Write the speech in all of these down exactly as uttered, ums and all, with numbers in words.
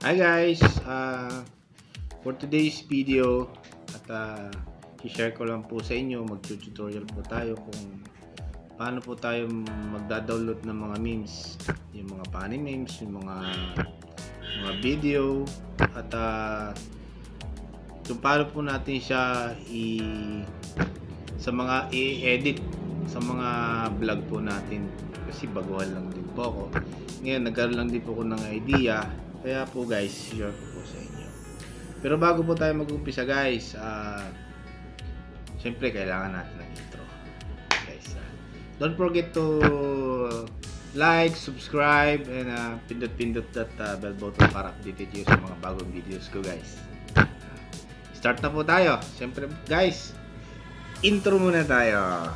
Hi guys, uh, for today's video at uh, i-share ko lang po sa inyo, mag-tutorial po tayo kung paano po tayo magda-download ng mga memes, yung mga funny memes, yung mga mga video at uh, kung paano po natin siya i sa mga i-edit sa mga vlog po natin, kasi baguhan lang din po ako ngayon, nagkaroon lang din po ako ng idea. Kaya po guys, share ko po sa inyo. Pero bago po tayo mag-umpisa guys, uh, syempre kailangan natin ng intro. Guys, uh, don't forget to like, subscribe, and uh, pindot-pindot that uh, bell button para updated kayo sa mga bagong videos ko guys. Start na po tayo. Syempre guys, intro muna tayo.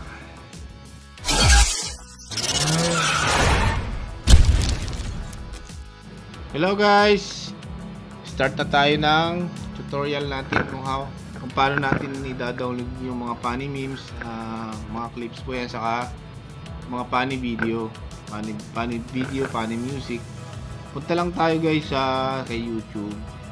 Hello guys, start na tayo ng tutorial natin kung how kung paano natin i-download yung mga funny memes, uh, mga clips po yan, saka mga funny video, funny, funny video, funny music. Punta lang tayo guys sa kay YouTube.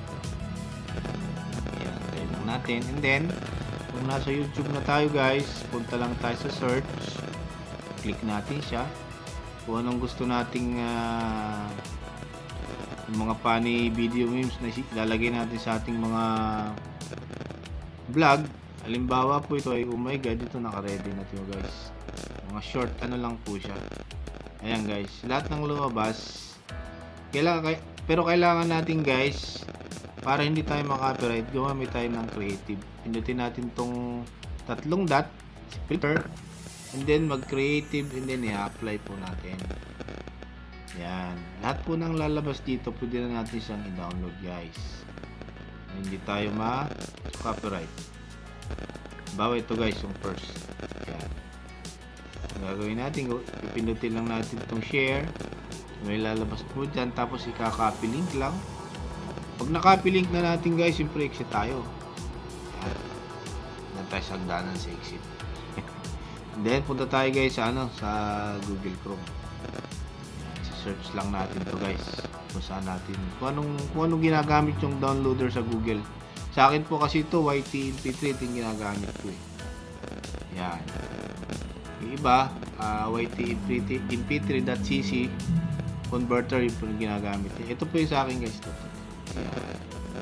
Ayan, tayo lang natin, and then kung nasa YouTube na tayo guys, punta lang tayo sa search, click natin siya kung anong gusto nating uh, yung mga funny video memes na ilalagay natin sa ating mga vlog. Halimbawa po ito ay, oh my god, ito naka-ready na ito guys, mga short ano lang po siya. Ayan guys, lahat ng lumabas kailangan, pero kailangan natin guys, para hindi tayo maka-copyright, gumamit tayo ng creative. Pindutin natin tong tatlong dot, filter, and then mag-creative, and then i-apply po natin. Yan. Lahat po ng lalabas dito, pwede na natin siyang i-download guys. Hindi tayo ma-copyright. Bawa ito guys, yung first. Yan. Ang gagawin natin, ipindutin lang natin itong share. May lalabas po dyan, tapos ika-copy link lang. Pag na-copy link na natin guys, siyempre exit tayo. Yan. Yan tayo sa hagdanan sa exit. Then, punta tayo guys sa, ano, sa Google Chrome. Search lang natin to guys kung saan natin kung anong, kung anong ginagamit yung downloader sa Google. Sa akin po kasi ito Y T M P three yung ginagamit ko eh. Yan. Yung iba uh, Y T M P three dot C C converter yung po yung ginagamit eh. Ito po yung sa akin guys to. Yan.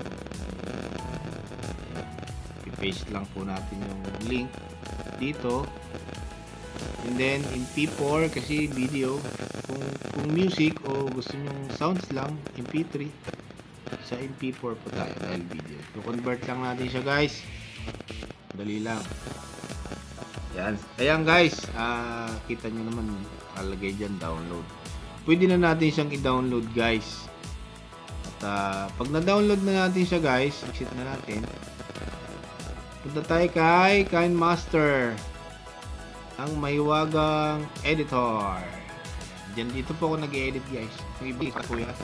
I-paste lang po natin yung link dito. And then in P four kasi video, kung, kung music o gusto nyong sounds lang, M P three, sa M P four po tayo dahil video. So convert lang natin siya guys. Dali lang. Yan. Ayan guys, uh, kita nyo naman alagay dyan download. Pwede na natin siyang i-download guys. At uh, pag na-download na natin siya guys, exit na natin. Punta tayo kay KineMaster, ang mahiwagang editor. Diyan dito po ako nag-edit guys. Nag-ibig po yan.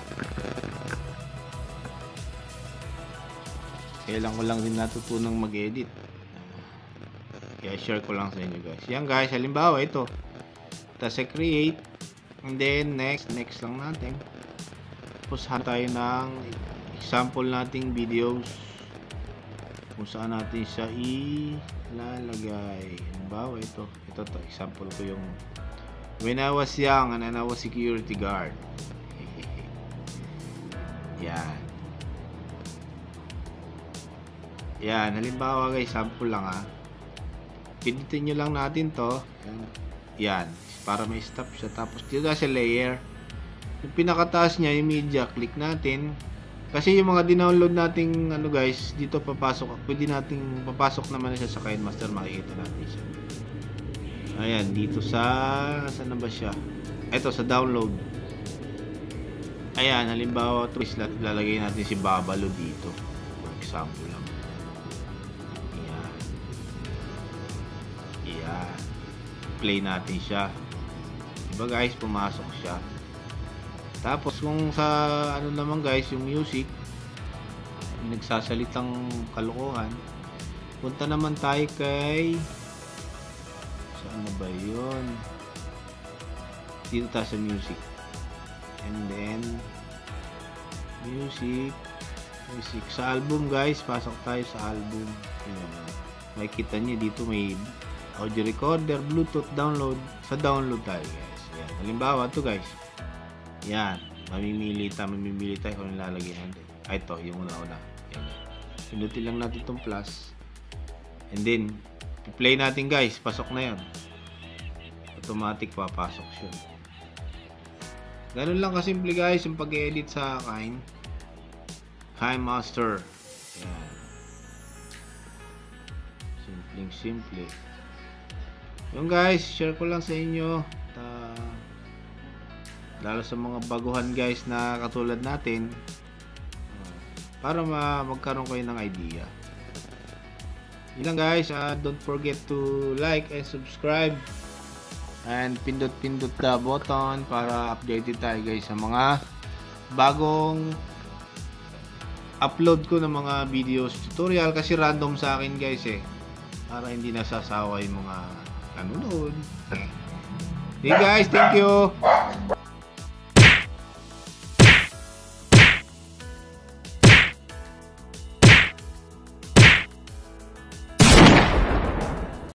Kailan ko lang din natutunang mag-edit. Kaya share ko lang sa inyo guys. Yan guys, halimbawa ito. Tapos sa create. And then next, next lang natin. Tapos hanap tayo ng example nating videos kung saan natin siya ilalagay. Halimbawa ito. Ito to, example ko yung when I was young and I was security guard. Yan. Yan, halimbawa guys, sample lang ha. Pindutin nyo lang natin to. Yan, para may stop siya. Tapos dito sa layer, yung pinakataas niya, yung media, click natin. Kasi yung mga dinownload nating ano guys, dito papasok, pwede nating papasok naman siya sa KineMaster, makikita natin siya. Ayan, dito sa, saan na ba siya? Ito, sa download. Ayan, halimbawa, twist, lalagay natin si Babalo dito. For example lang. Ayan. Ayan. Play natin siya. Diba guys, pumasok siya. Tapos kung sa ano naman guys, yung music, yung nagsasalitang kalokohan, punta naman tayo kay, saan na ba yun? Dito tayo sa music. And then Music. Music. Sa album guys, pasok tayo sa album. Ayan. Makikita nyo dito may audio recorder, Bluetooth, download. Sa download tayo guys. Ayan. Halimbawa ito guys. Yan. Mamimili tayo, mamimili tayo kung nilalagay natin. Ay, ito, yung una-una. Ayan. Pinutin lang natin itong plus. And then, play natin guys. Pasok na yan. Automatic papasok siya. Ganun lang kasimple guys yung pag-edit sa akin. KineMaster. Ayan. Simpleng simple. Yung guys, share ko lang sa inyo. Uh, lalo sa mga baguhan guys na katulad natin. Uh, para ma magkaroon kayo ng idea. Yun lang guys. Uh, don't forget to like and subscribe. And pindot-pindot the button para updated tayo guys sa mga bagong upload ko ng mga videos tutorial kasi random sa akin guys eh para hindi nasasawa yung mga nanonood. Okay guys, thank you.